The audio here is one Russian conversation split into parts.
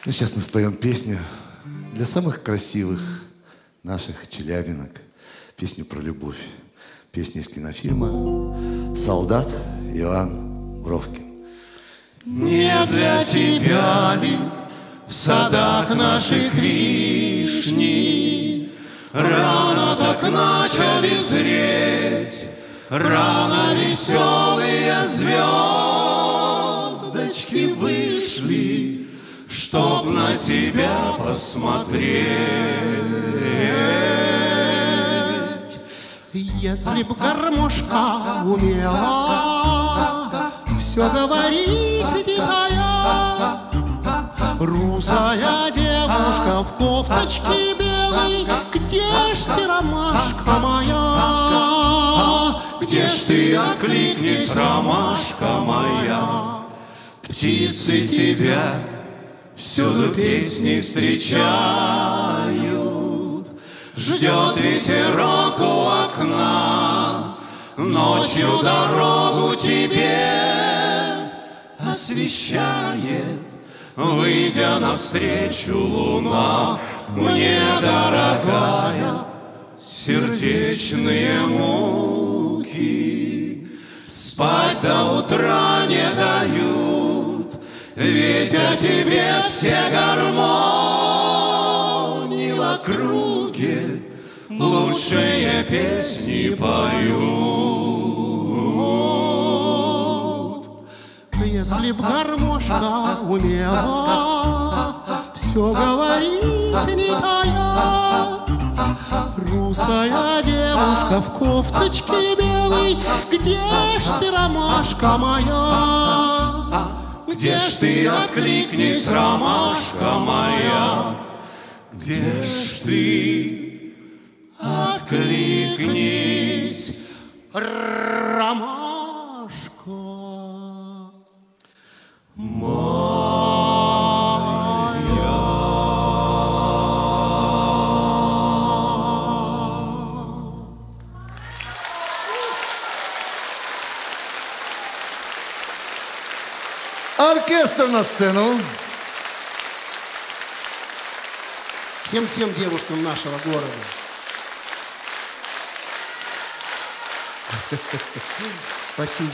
Ну, сейчас мы споем песню для самых красивых наших челябинок. Песню про любовь. Песня из кинофильма «Солдат» Иван Бровкин. Не для тебя ли в садах наших вишни рано так начали зреть, рано веселые звездочки вышли, чтоб на тебя посмотреть. Если б гармошка умела все говорить не тая, русая девушка в кофточке белой, где ж ты, ромашка моя? Где ж ты откликнись, ромашка моя? Птицы тебя всюду песни встречают, ждет ветерок у окна, ночью дорогу тебе освещает, выйдя навстречу луна. Мне, дорогая, сердечные муки спать до утра не дают, ведь о тебе все гармонии в округе лучшие песни поют. Если б гармошка умела все говорить не тая, русая девушка в кофточке белой, где ж ты, ромашка моя? Где ж ты откликнись, ромашка моя? Где ж ты откликнись, ромашка моя? Оркестр на сцену. Всем девушкам нашего города. Спасибо.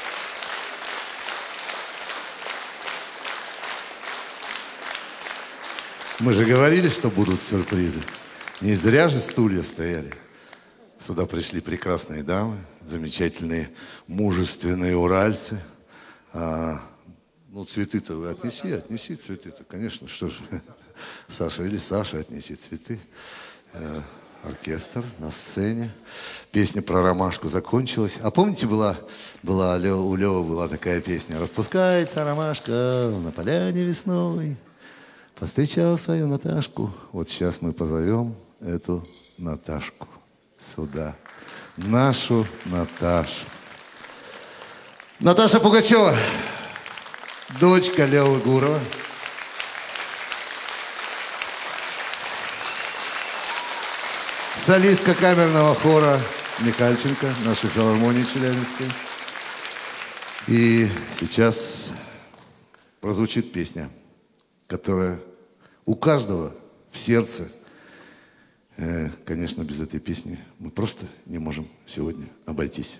Мы же говорили, что будут сюрпризы. Не зря же стулья стояли. Сюда пришли прекрасные дамы, замечательные, мужественные уральцы. Ну, цветы-то вы отнеси цветы-то, конечно, что же. Саша или Саша, отнеси цветы. Оркестр на сцене. Песня про ромашку закончилась. А помните, у Лёвы была такая песня: «Распускается ромашка на поляне весной, повстречал свою Наташку». Вот сейчас мы позовем эту Наташку сюда. Нашу Наташу. Наташа Пугачева, дочка Лёвы Гурова. Солистка камерного хора Михальченко, нашей филармонии челябинской. И сейчас прозвучит песня, которая у каждого в сердце. Конечно, без этой песни мы просто не можем сегодня обойтись.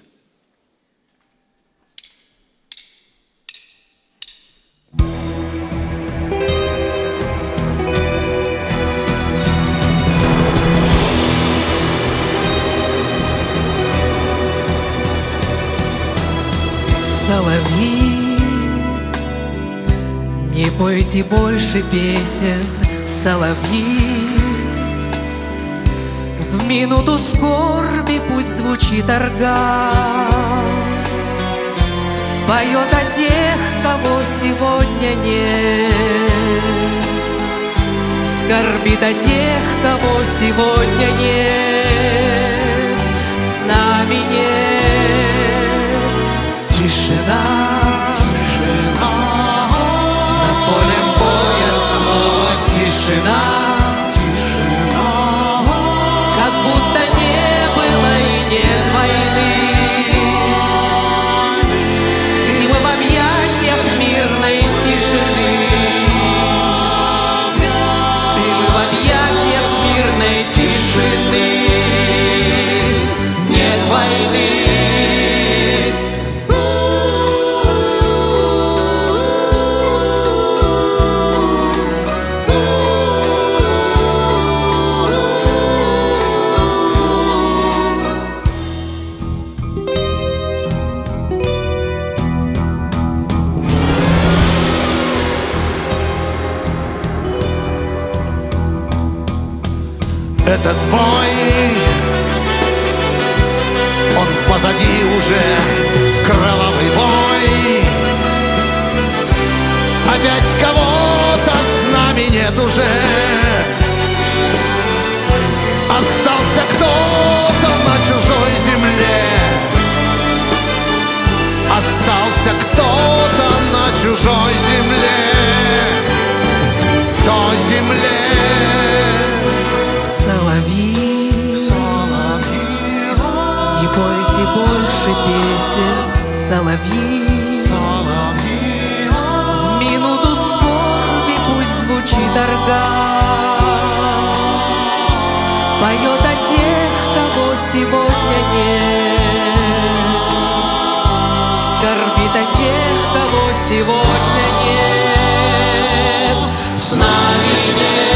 Соловьи, не пойте больше песен, соловьи. В минуту скорби пусть звучит орган, поет о тех, кого сегодня нет, скорбит о тех, кого сегодня нет, с нами нет. Тишина, тишина, над полем боя снова тишина, тишина, как будто не было и нет войны, и мы в объятиях мирной тишины. этот бой. Он позади уже, кровавый бой. Опять кого-то с нами нет уже. Остался кто-то на чужой земле. Остался кто-то на чужой земле. Той земле. Соловьи, соловьи, не пойте больше песен, соловьи. соловьи, В минуту скорби пусть звучит орган. Поет о тех, кого сегодня нет. Скорбит о тех, кого сегодня нет. с нами нет.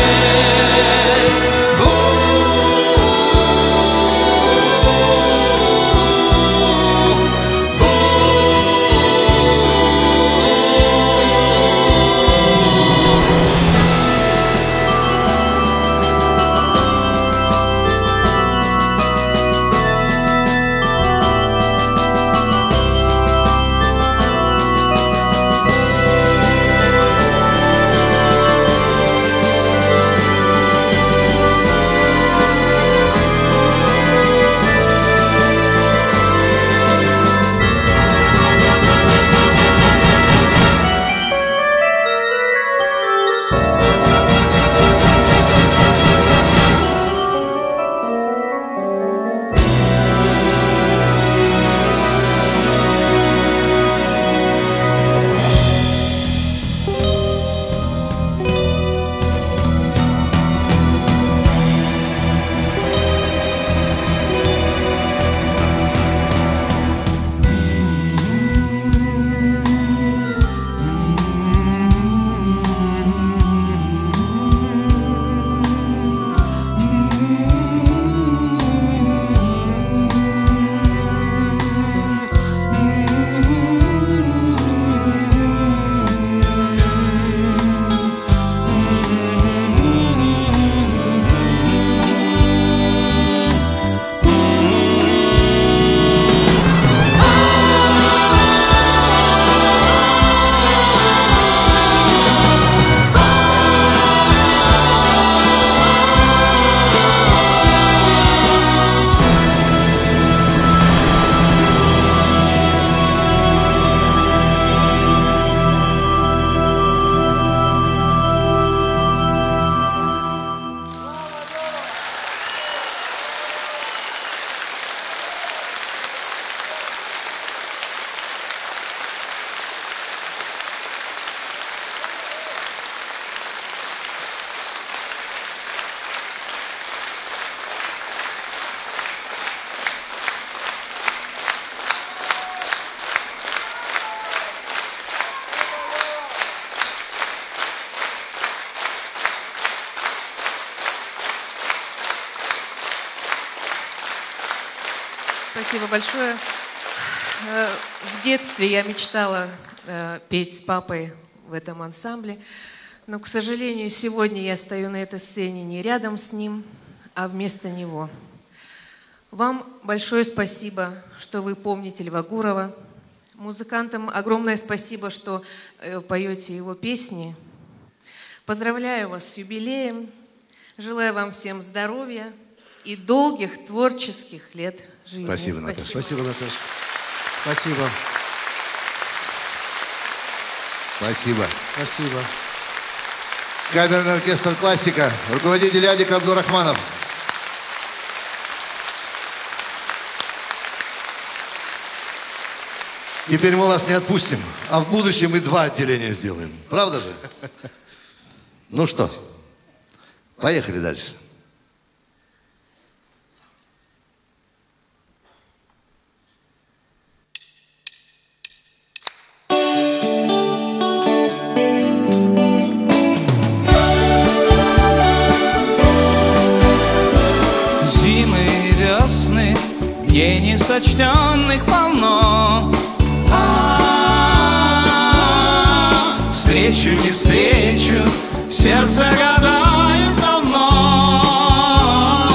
Спасибо большое. В детстве я мечтала петь с папой в этом ансамбле, но, к сожалению, сегодня я стою на этой сцене не рядом с ним, а вместо него. Вам большое спасибо, что вы помните Льва Гурова. Музыкантам огромное спасибо, что поете его песни. Поздравляю вас с юбилеем. Желаю вам всем здоровья и долгих творческих лет жизни. Спасибо, Наташа. Спасибо, Наташа. Спасибо. Спасибо. Спасибо. Камерный оркестр «Классика», руководитель Адик Абдурахманов. Теперь мы вас не отпустим, а в будущем и 2 отделения сделаем. Правда же? Ну что, поехали дальше. Дней несочтенных полно. Встречу не встречу, сердце гадает давно.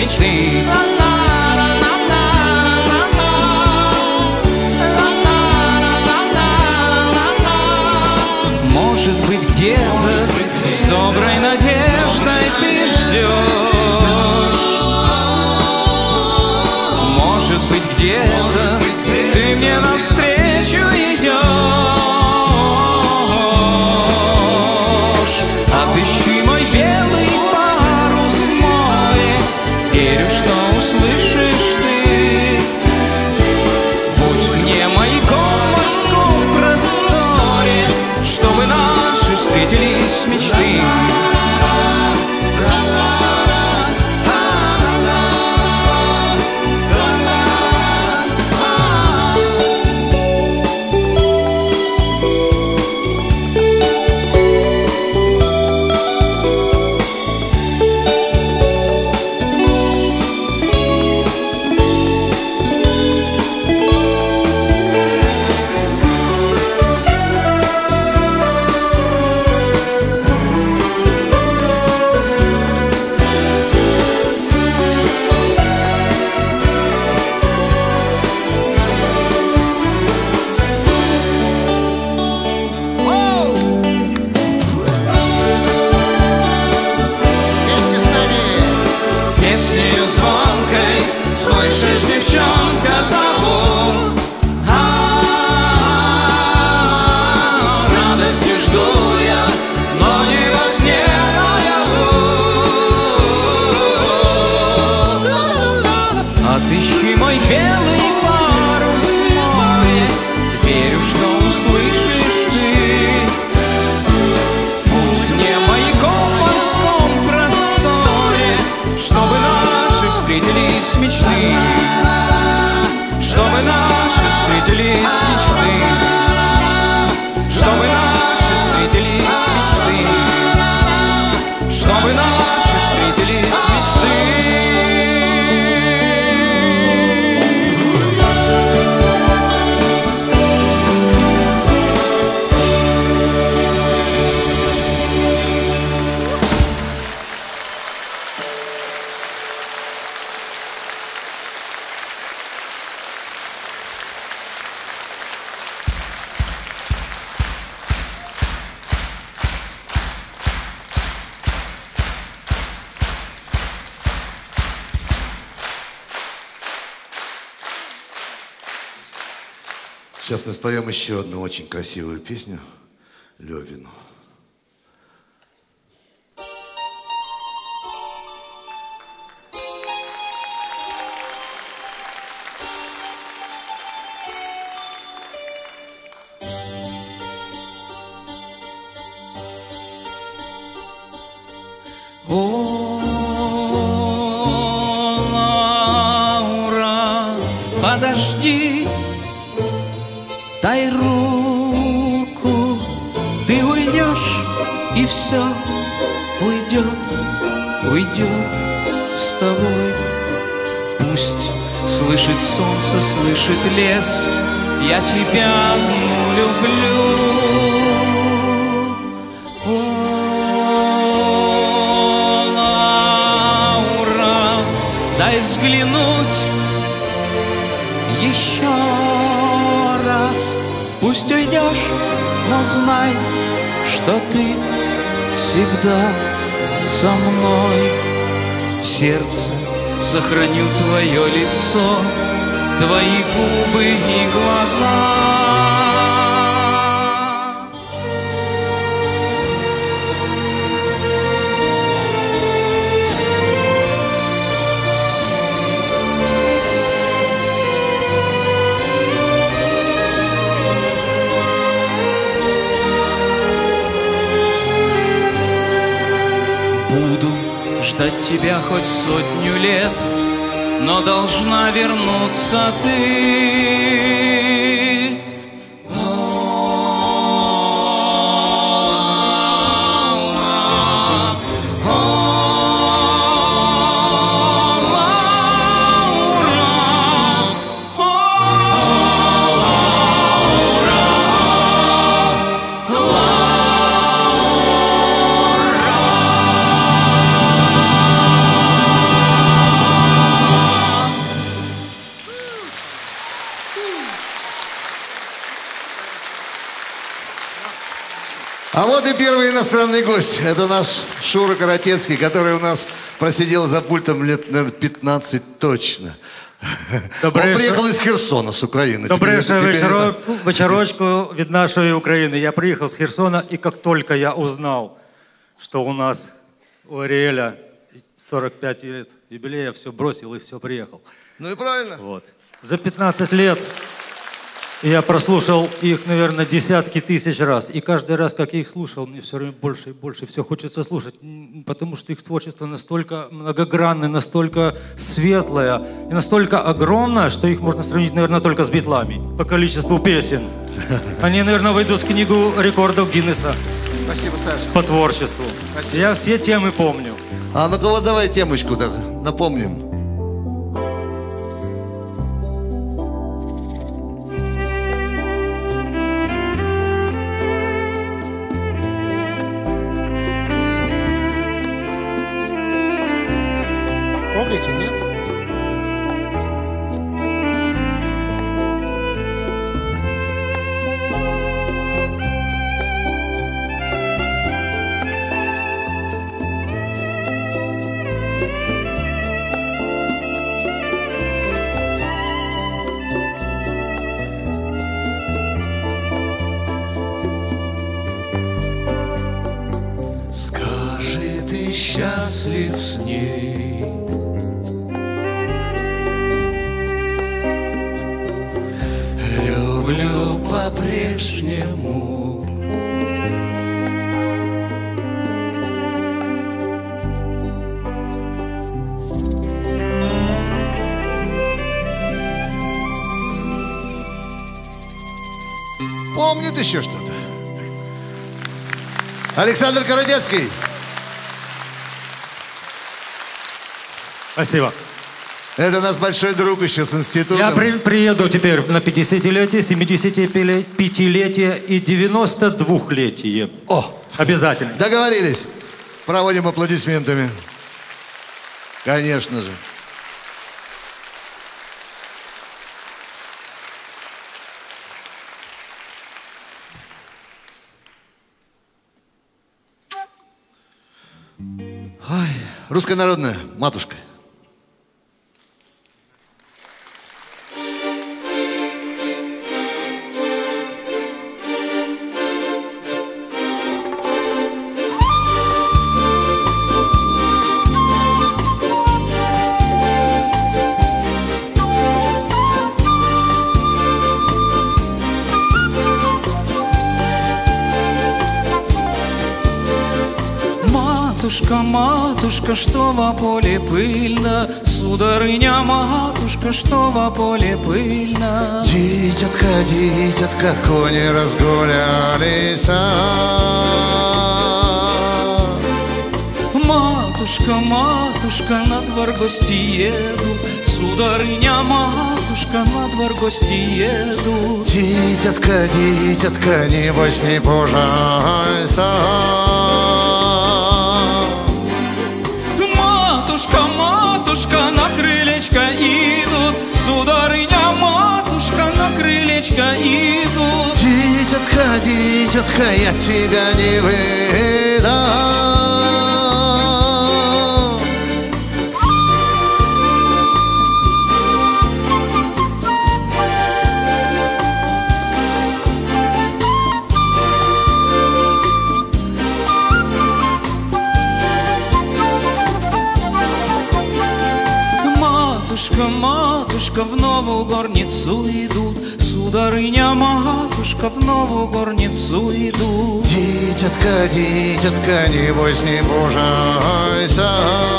мечты. Может быть, где-то с доброй надеждой ты ждешь. Может быть, где-то ты мне навстречу идешь. Отыщи мой белый парус, море, верю, что услышишь ты. Будь мне маяком в морском просторе, чтобы наши встретились мечты. Отыщи мой белый парус, море, верю, что услышишь ты. Будь мне маяком в морском просторе, чтобы наши встретились мечты. Чтобы наши встретились мечты. Чтобы наши встретились мечты. Чтобы наши встретились мечты. Сейчас мы споем еще одну очень красивую песню Левину. О, Лаура, подожди. Дай руку, ты уйдешь, и все уйдет, уйдет с тобой. Пусть слышит солнце, слышит лес, я тебя одну люблю. О, Лаура, дай взглянуть еще раз. Пусть уйдешь, но знай, что ты всегда со мной. В сердце сохраню твое лицо, твои губы и глаза. Ждать тебя хоть 100 лет, но должна вернуться ты. А вот и первый иностранный гость. Это наш Шура Каратецкий, который у нас просидел за пультом лет, наверное, 15 точно. Он приехал из Херсона, с Украины. Добрий вечерочку від нашої України. Я приехал с Херсона, и как только я узнал, что у нас у Ариэля 45 лет юбилея, все бросил и все приехал. Ну и правильно. Вот. За 15 лет я прослушал их, наверное, десятки тысяч раз. И каждый раз, как я их слушал, мне все время больше и больше все хочется слушать. Потому что их творчество настолько многогранное, настолько светлое и настолько огромное, что их можно сравнить, наверное, только с Битлами по количеству песен. Они, наверное, войдут в книгу рекордов Гиннесса. Спасибо, Саша. По творчеству. Спасибо. Я все темы помню. А ну-ка вот давай темочку так напомним. Помните, нет? Скажи, ты счастлив с ней? Люблю по-прежнему. Помнит еще что-то. Александр Каратецкий. Спасибо. Это у нас большой друг еще с институтом. Я приеду теперь на 50-летие, 75-летие и 92-летие. О! Обязательно. Договорились. Проводим аплодисментами. Конечно же. Ой, русская народная, матушка. Матушка, матушка, что во поле пыльно, сударыня, матушка, что во поле пыльно. Дитятка, дитятка, кони разгулялись. Матушка, матушка, на двор гости едут, сударыня, матушка, на двор гости едут. Дитятка, дитятка, небось не пужайся. Матушка, матушка, на крылечко идут, сударыня, матушка, на крылечко идут. Дитятка, дитятка, я тебя не выдам. Матушка, матушка, в новую горницу идут, сударыня, матушка, в новую горницу идут. Дитятка, дитятка, небось не пужайся.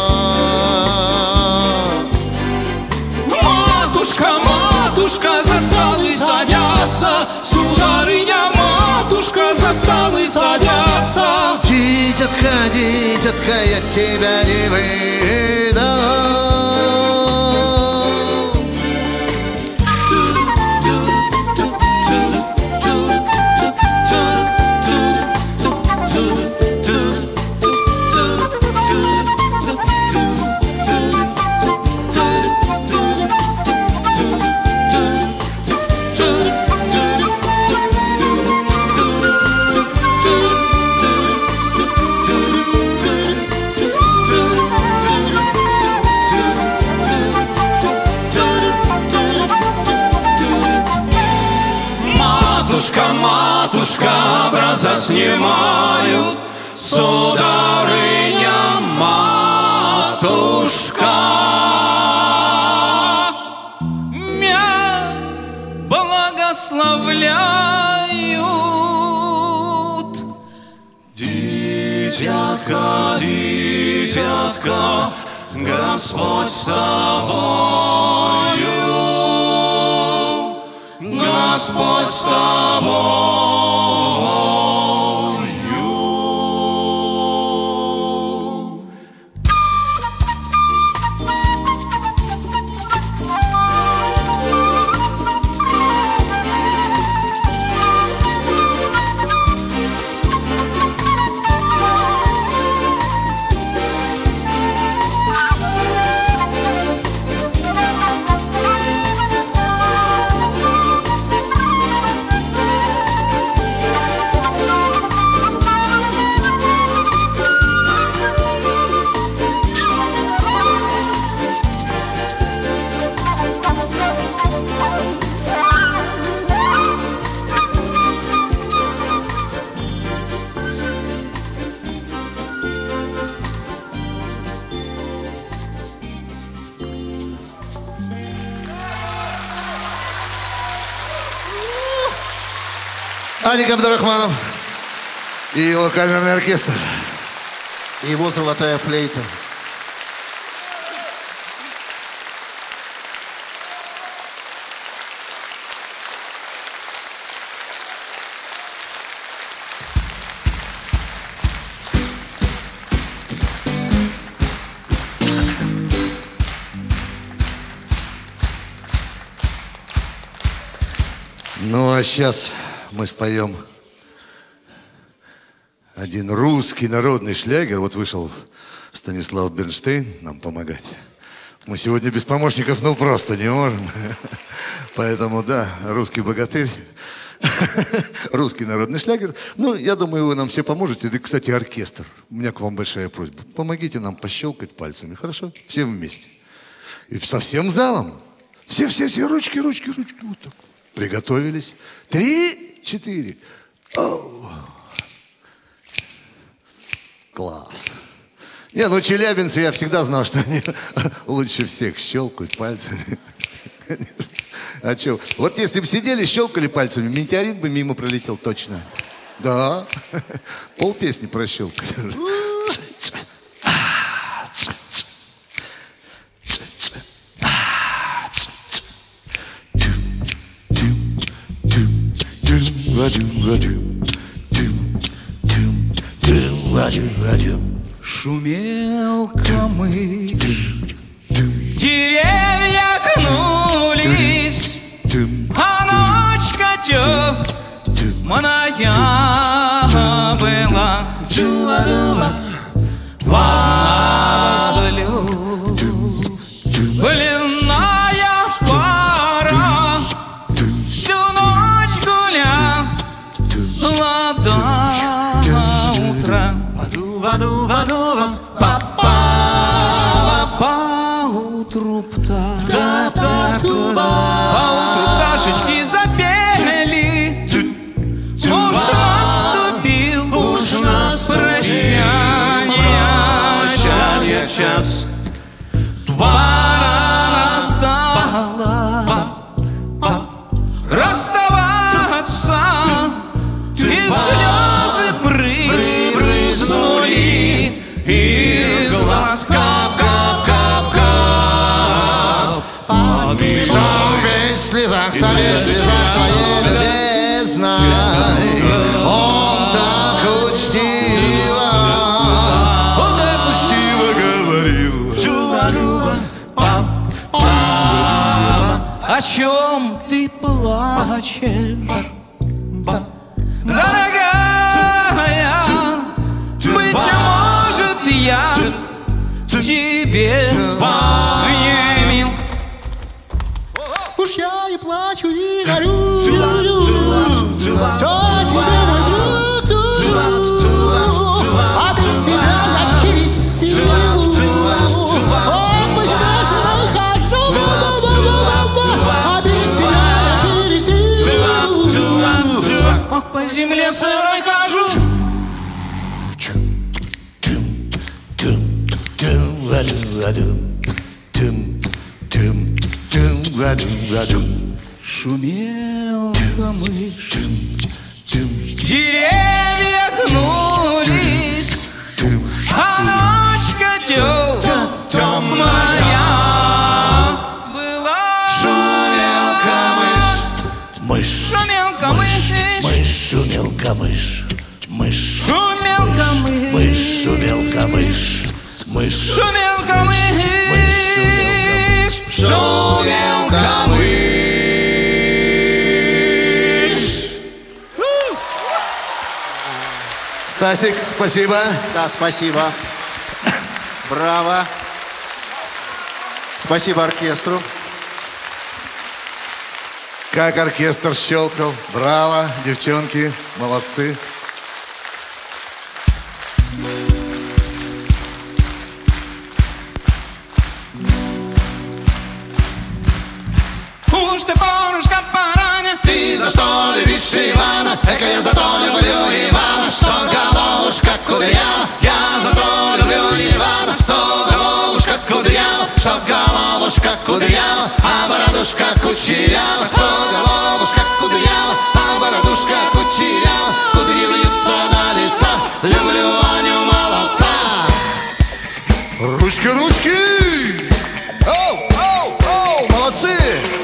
Матушка, матушка, за столы садятся, сударыня, матушка, за столы садятся. Дитятка, дитятка, я тебя не выдам. матушка, образа снимают, сударыня, матушка. Мя благословляют. Дитятка, дитятка, Господь с тобою, Господь с тобою. Аник Абдрахманов и его камерный оркестр. И его золотая флейта. Ну, а сейчас мы споем один русский народный шлягер. Вот вышел Станислав Бернштейн нам помогать. Мы сегодня без помощников, ну, просто не можем. Поэтому, да, русский богатырь, русский народный шлягер. Ну, я думаю, вы нам все поможете. Да, кстати, оркестр. У меня к вам большая просьба. Помогите нам пощелкать пальцами, хорошо? Все вместе. И со всем залом. Все, ручки, ручки. Вот так. Приготовились. 3, 4. Оу. Класс. Не, ну челябинцы, я всегда знал, что они лучше всех щелкают пальцами. Конечно. А что? Вот если бы сидели, щелкали пальцами, метеорит бы мимо пролетел точно. Да. Пол песни прощелкали. Шумел камыш, деревья гнулись, а ночка темная была. Пленная пара всю ночь гуляла до утра. Поутру пташечки запели, уж наступил прощание час. Пора настала расставаться, и слезы брызнули из глаз. Сам весь в слезах своей любезной. Он так учтиво говорил. О чем ты плачешь, дорогая? Быть может, я тебе не мил. Уж я и плачу, и горю. Все тебе, мой друг, а без тебя я через силу. Ох, по земле все хожу, а без тебя я через силу. Ох, по земле Шумел камыш, деревья гнулись, а ночка темная была. Шумел камыш, Мышь, Шумел камыш, мышь, шумел камыш. Мышь, шумел камыш, мышь, шумел камыш. Мышь, шумел камыш, шумел камыш. Стасик, спасибо. Стас, спасибо. Браво. Спасибо оркестру. Как оркестр щелкал. Браво, девчонки, молодцы. уж ты порушка параня. Ты за что любишь Ивана? Эка я за то люблю Ивана, что головушка кудрява. Я за то люблю Ивана, что головушка кудрява, что головушка кудрява, а бородушка кучерява, что головушка кудрява, а бородушка кучерява. Кудри вьются на лица, люблю Ваню молодца. Ручки, ручки! Оу, оу, оу, молодцы!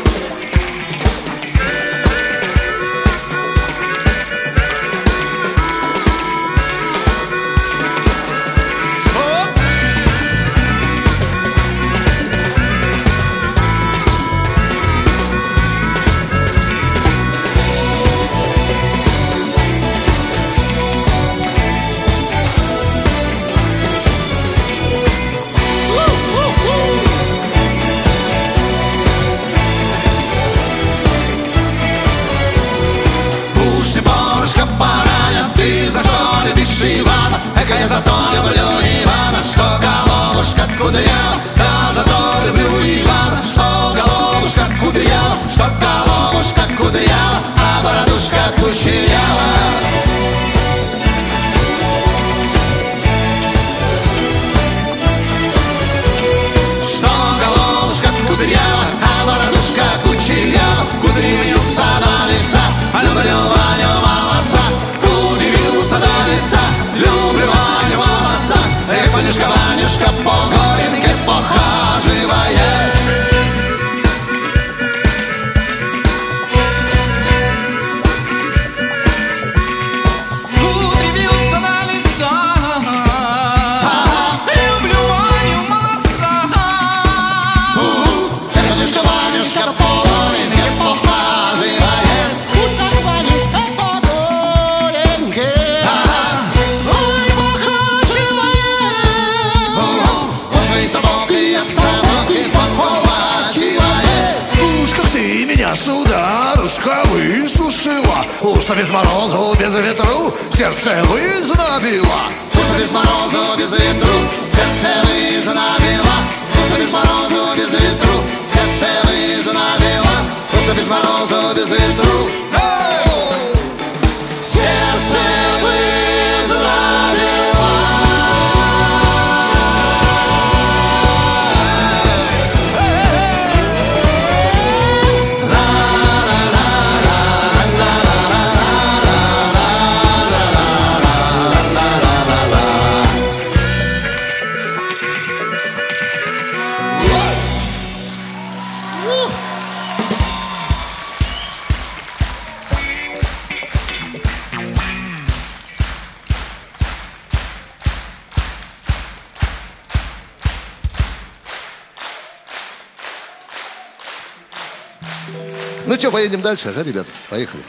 Ты за что любишь Ивана? Эка я за то люблю Ивана, что головушка кудрява. Я за то люблю Ивана, что головушка кудрява, что головушка кудрява, а бородушка кучерява. Что головушка кудрява, а бородушка кучерява. Кудри вьются на лица, люблю Ваню молодца. До лица, люблю Ваню молодца. Эх, Ванюшка, Ванюшка, по горенке похаживает. Кудри вьются на лица, люблю Ваню молодца. Эх, Ванюшка, Ванюшка, по горенке похаживает. Ванюшка по голенке. Сударушка высушила, уж что без морозу, без ветру сердце вызнобило. Уж что без морозу, без ветру сердце вызнобило. Уж что без морозу, без ветру сердце вызнобило. Уж что без морозу, без ветру сердце вызнобило. Ну что, поедем дальше, ага, ребята? Поехали.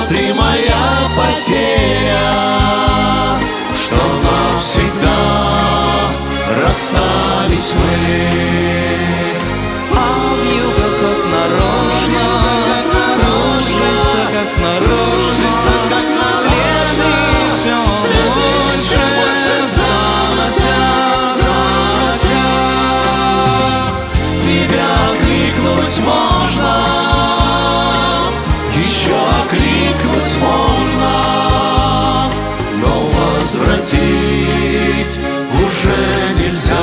ты моя потеря, что навсегда расстались мы. А вьюга как нарочно кружится, как нарочно, следы все больше занося. Тебя окликнуть можно, еще окликнуть можно, но возвратить уже нельзя.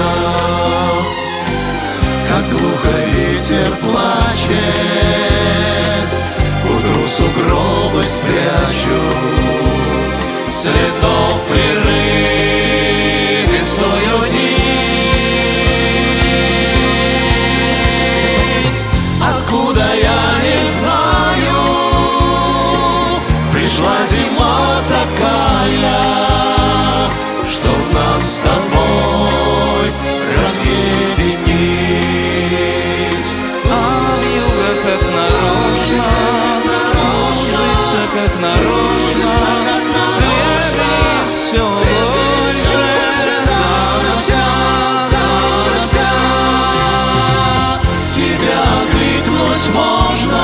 Как глухо ветер плачет, утру сугробы спрячут, следов прерывистую нить. Откуда я не знаю, пришла зима такая, что нас с тобой разъединить. А вьюга как нарочно кружится, как нарочно, следы все больше занося. Тебя окликнуть можно,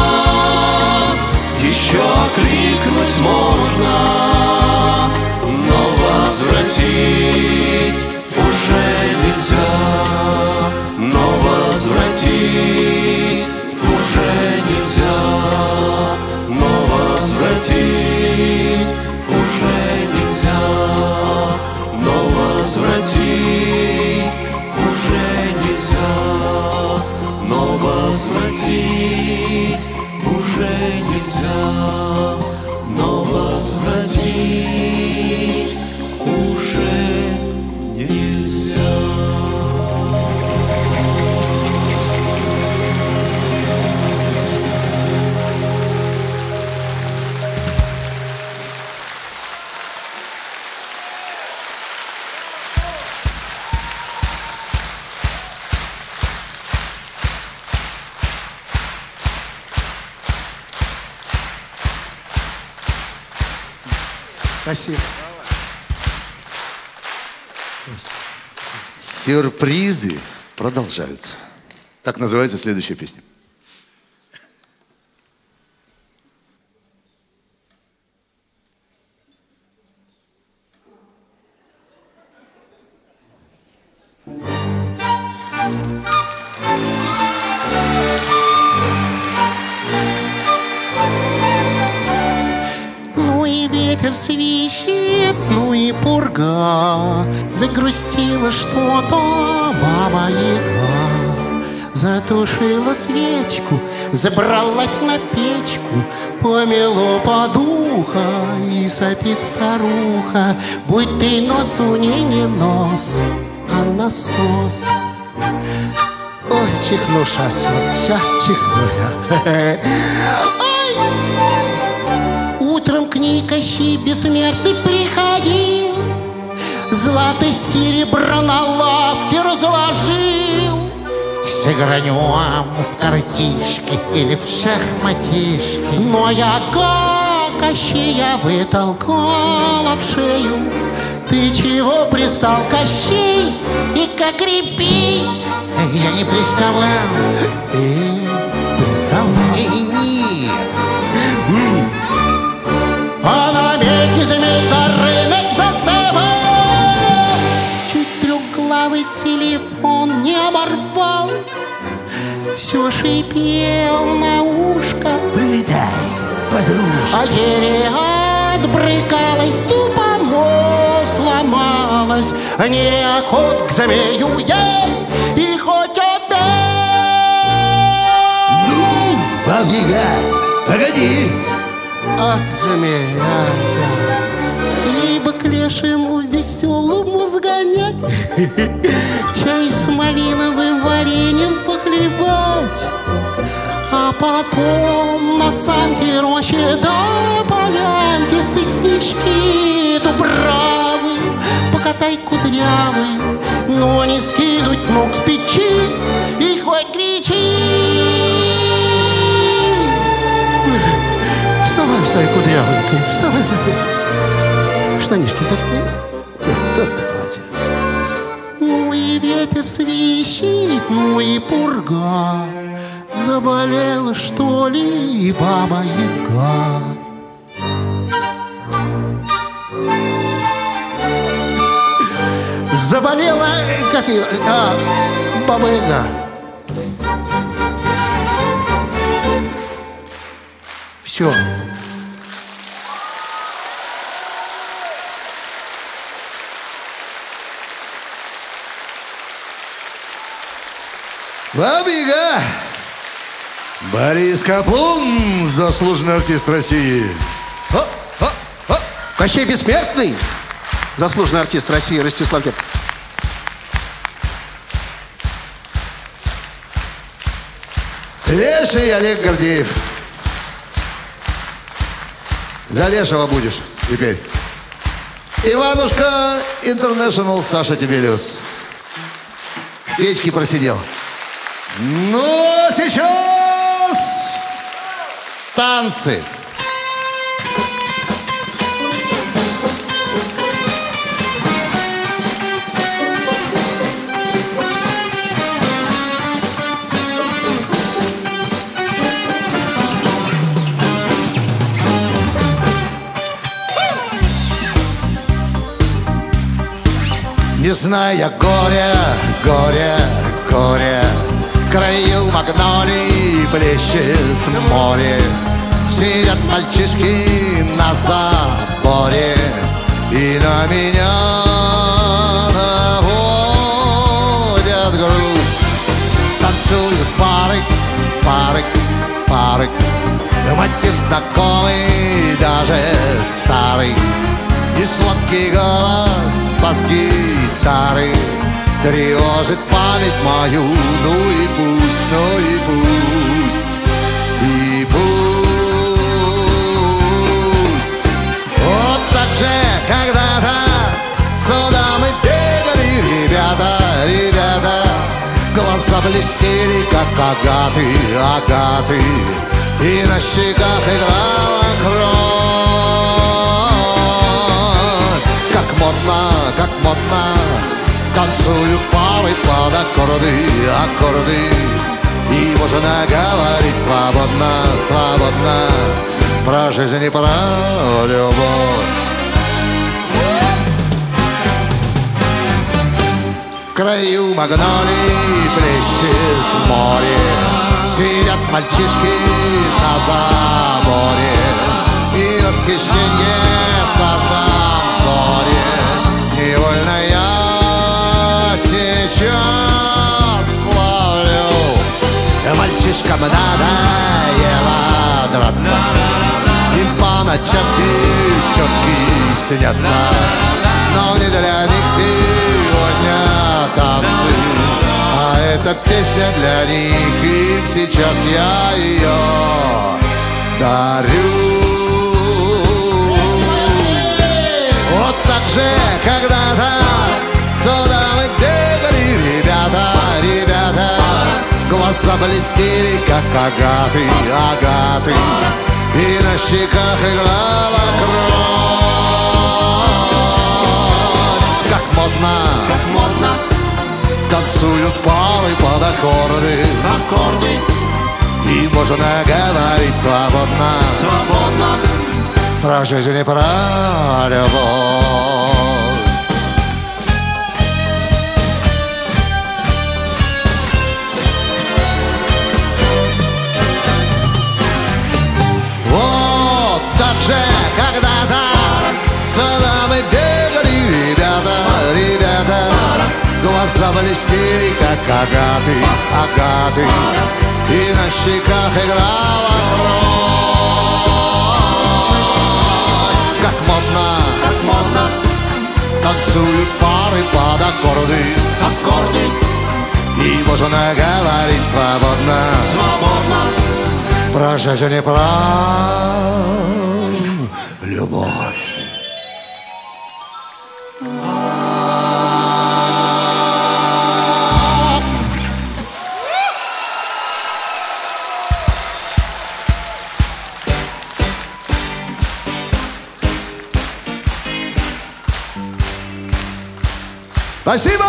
еще окликнуть можно, но возвратить уже нельзя, но возвратить уже нельзя, но возвратить уже нельзя, но возвратить уже нельзя, но возвратить уже нельзя, но возвратить уже нельзя. Спасибо. Сюрпризы продолжаются. Так называется следующая песня. Ну и ветер свищет, ну и пурга. Загрустила что-то Баба-Яга. Затушила свечку, забралась на печку, помело подуха и сопит старуха. Будь ты носу не нос, а насос. Ой, чихну сейчас, вот сейчас чихну я. Ой! Утром к ней Кощей бессмертный приходил, злато серебро на лавке разложил. Сыгранем в картишки или в шахматишки. Но яга Кощея вытолкала в шею. Ты чего пристал, Кощей, и как репей? Я не приставал. Приставал? Нет. А на медне змей на рынок зазывал. Чуть трехглавый телефон не оборвал. Все шипел на ушко. Прилетай, подружка. А еле отбрыкалась, тупо мол сломалась. Не охот к змею ей и хоть убей. Ну, Баба-Яга, погоди. Ах, змея, ибо к лешему веселому сгонять, чай с малиновым вареньем похлебать, а потом на санке рощи до полянки соснички дубравы покатай кудрявый, но не скинуть ног с печи и хоть кричи. Вставай, вставай. Вставай, кудрявенькая, вставай. Штанишки такие. Ну и ветер свищит, ну и пурга. Заболела, что ли, баба-яга? Заболела, как ее, баба-яга. Все. Баба-яга! Борис Каплун, заслуженный артист России. Кощей Бессмертный, заслуженный артист России Ростислав Кеп. Леший Олег Гордеев. За Лешего будешь теперь. Иванушка Интернешнл Саша Тибелиус. В печке просидел. Ну, а сейчас танцы. Не зная горя, горе, горе, в краю магнолий плещет море. Сидят мальчишки на заборе и на меня наводят грусть. Танцуют пары, пары, пары, мотив знакомый, даже старый. И сладкий голос бас-гитары тревожит память мою. Ну и пусть, ну и пусть, и пусть. Вот так же когда-то сюда мы бегали, ребята, ребята. Глаза блестели, как агаты, агаты, и на щеках играла кровь. Как модно, танцуют пары под аккорды, аккорды. И можно говорить свободно, свободно про жизнь и про любовь. В краю магнолий плещет море, сидят мальчишки на заборе, и восхищение в каждом взоре. Невольно я сейчас ловлю. Мальчишкам надоело драться, им по ночам девчонки снятся. Но не для них сегодня танцы, а эта песня для них, и сейчас я ее дарю. Вот так же когда-то сюда мы бегали, ребята, ребята. Глаза блестели, как агаты, агаты, и на щеках играла кровь. Как модно, танцуют пары под аккорды, аккорды. И можно говорить свободно, свободно про жизнь и про любовь. Вот так же когда-то сюда мы бегали, ребята, ребята. Глаза блестели, как агаты, агаты, и на щеках играла кровь. Как модно, танцуют пары под аккорды, аккорды. И можно говорить свободно, свободно про жизнь и про любовь. Спасибо!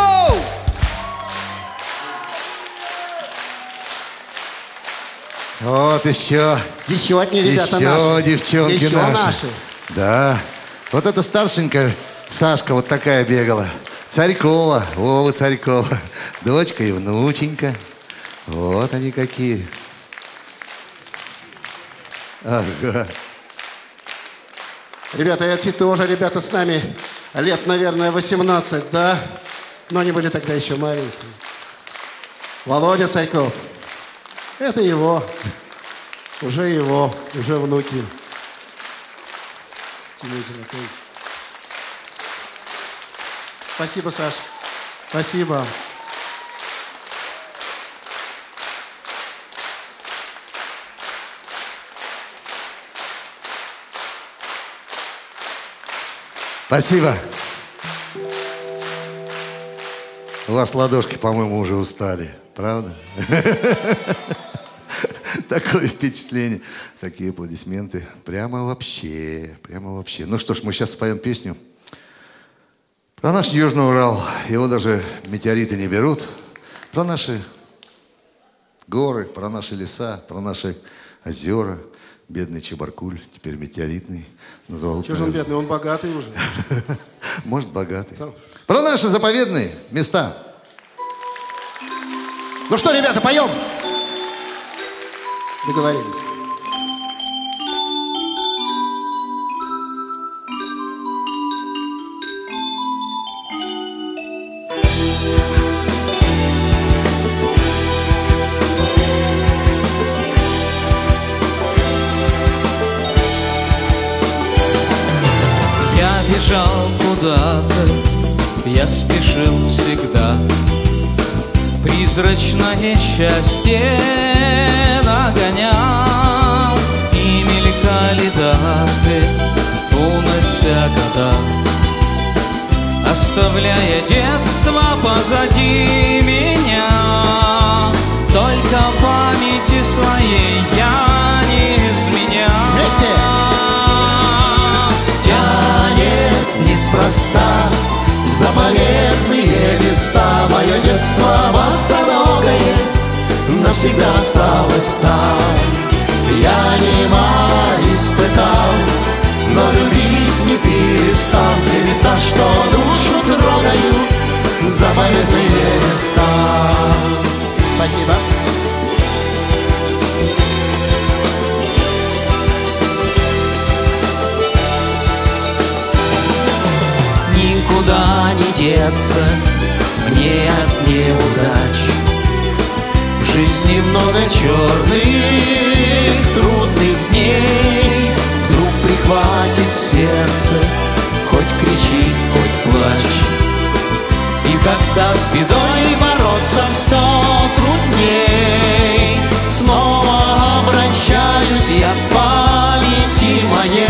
Вот еще. Еще одни ребята еще наши. Девчонки еще наши. Да. Вот эта старшенькая Сашка вот такая бегала. Царькова, Вова Царькова. Дочка и внученька. Вот они какие. Ага. Ребята, эти тоже ребята с нами лет, наверное, 18, да? Но они были тогда еще маленькие. Володя Царьков. Это его. Уже внуки. Спасибо, Саш. Спасибо. Спасибо. У вас ладошки, по-моему, уже устали. Правда? Такое впечатление. Такие аплодисменты. Прямо вообще. Ну что ж, мы сейчас споем песню про наш Южный Урал. Его даже метеориты не берут. Про наши горы, про наши леса, про наши озера. Бедный Чебаркуль, теперь метеоритный. Назвал. Чего же он бедный? Он богатый уже. Может, богатый. Про наши заповедные места. Ну что, ребята, поем? Договорились. Я бежал куда-то, я спешил всегда. Призрачное счастье нагонял, и мелькали даты, унося года, оставляя детство позади меня. Только памяти своей я не изменял. Тянет неспроста заповедные места. Мое детство босоногое навсегда осталось там. Я немало испытал, но любить не перестал. Те места, что душу трогают, заповедные места. Спасибо. Никуда не деться мне от неудач. В жизни много черных, трудных дней. Вдруг прихватит сердце, хоть кричи, хоть плачь. И когда с бедой бороться все трудней, снова обращаюсь я к памяти моей.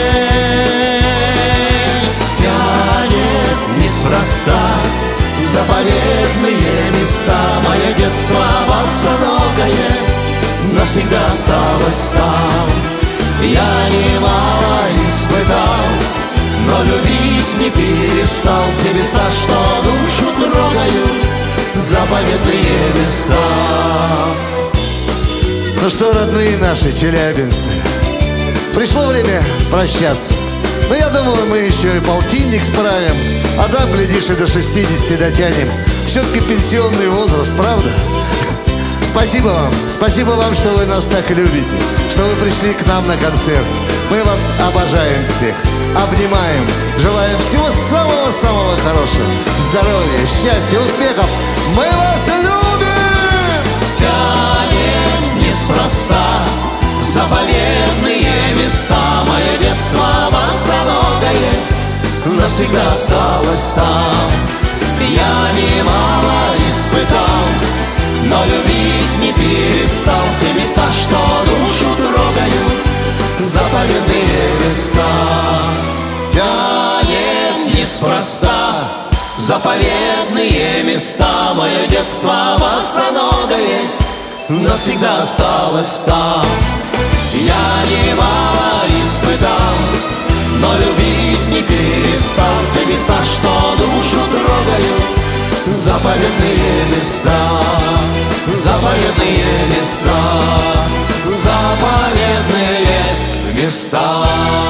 Тянет неспроста заповедные места. Мое детство босоногое навсегда осталось там. Я немало испытал, но любить не перестал. Те места, что душу трогают, заповедные места. Ну что, родные наши челябинцы, пришло время прощаться. Но я думаю, мы еще и полтинник справим, а там, глядишь, и до 60 дотянем. Все-таки пенсионный возраст, правда? Спасибо вам, что вы нас так любите, что вы пришли к нам на концерт. Мы вас обожаем всех, обнимаем, желаем всего самого-самого хорошего. Здоровья, счастья, успехов. Мы вас любим! Тянет неспроста заповедные места. Мое детство босоногое навсегда осталось там. Я немало испытал, но любить не перестал. Те места, что душу трогают, заповедные места. Тянет неспроста заповедные места. Мое детство босоногое навсегда осталось там. Я немало испытал, но любить не перестал. Те места, что душу трогают, заповедные места, заповедные места, заповедные места.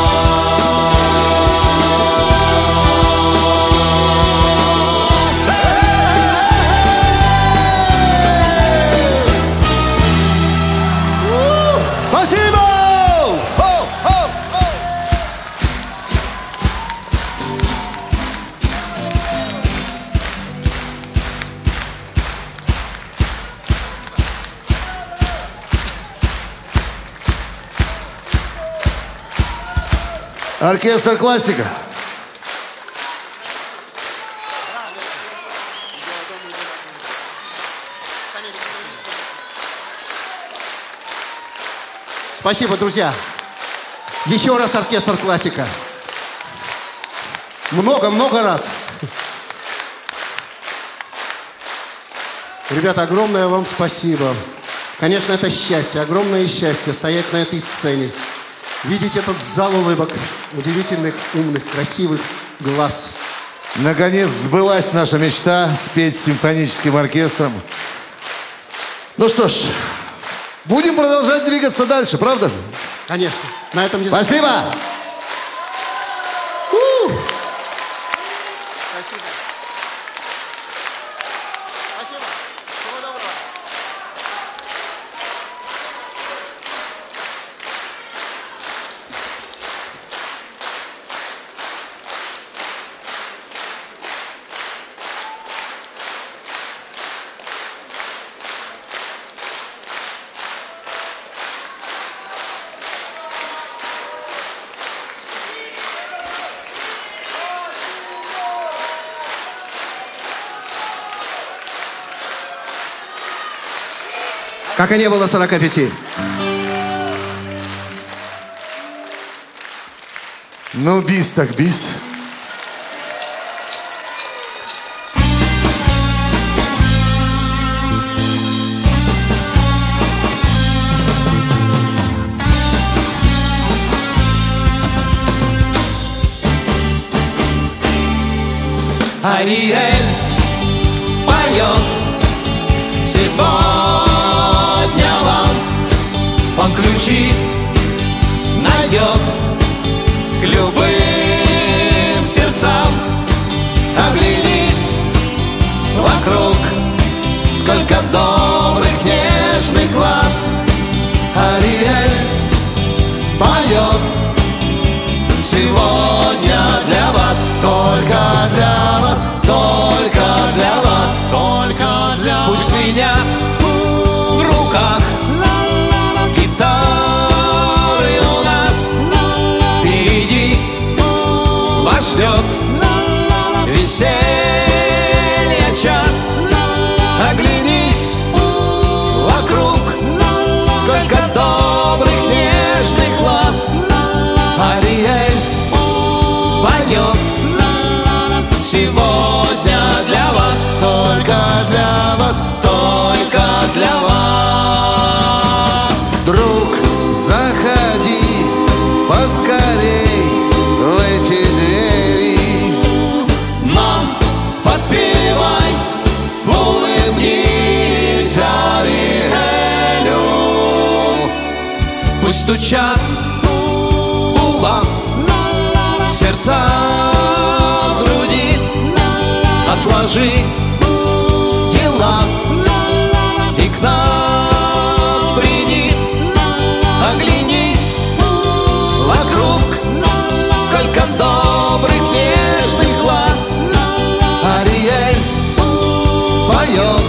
Спасибо! Оркестр «Классика». Спасибо, друзья. Еще раз оркестр «Классика». Много-много раз. Ребята, огромное вам спасибо. Конечно, это счастье, огромное счастье стоять на этой сцене. Видеть этот зал улыбок, удивительных, умных, красивых глаз. Наконец сбылась наша мечта спеть с симфоническим оркестром. Ну что ж, будем продолжать двигаться дальше, правда же? Конечно. На этом не Спасибо! заканчивается. Спасибо. Спасибо. Всего доброго. Как и не было 45. Ну, бис так бис. Ариэль поет сегодня вам. Он ключи найдет к любым сердцам. Оглянись вокруг, сколько добрых, нежных глаз. Ариэль поет сегодня для вас, только для вас, только для вас, только для вас. Пусть звенят в руках гитары у нас. Впереди вас ждет веселье час. Оглянись вокруг, сколько добрых, нежных глаз. Ариэль поет сегодня для вас, только для вас, только для вас. Друг, заходи поскорей в эти двери. Нам подпевай, улыбнись Ариэлю. Пусть стучат у вас сердца в груди. Отложи дела и к нам приди. Оглянись вокруг, сколько добрых, нежных глаз. Ариэль поет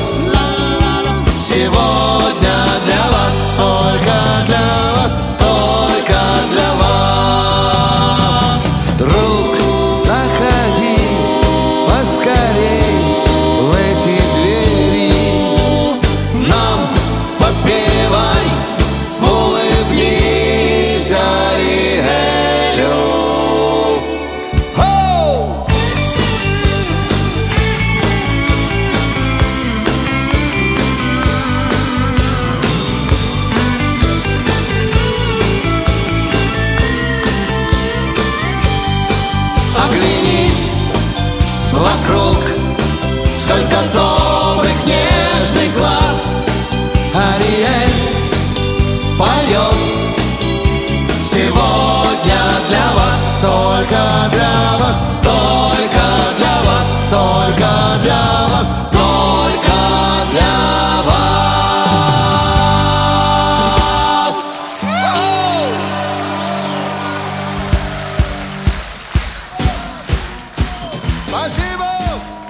сегодня для вас, только для вас, только для вас. Друг, заходи поскорей в эти двери. Нам подпевай, улыбнись Ариэлю. Хоу! Оглянись вокруг, сколько только для вас, только для вас, только для вас, только для вас. Спасибо!